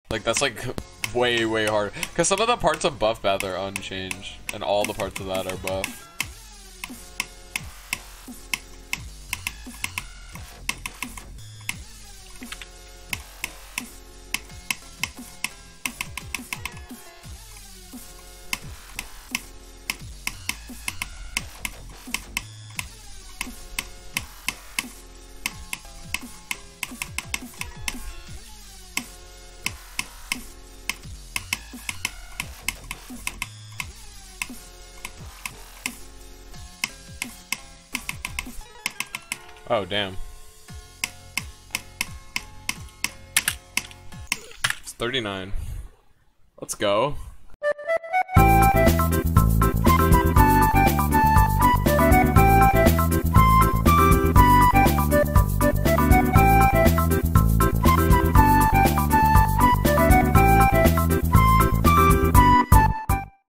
Like, that's like way, way harder. Because some of the parts of buff bath are unchanged, and all the parts of that are buff. Oh, damn. It's 39. Let's go.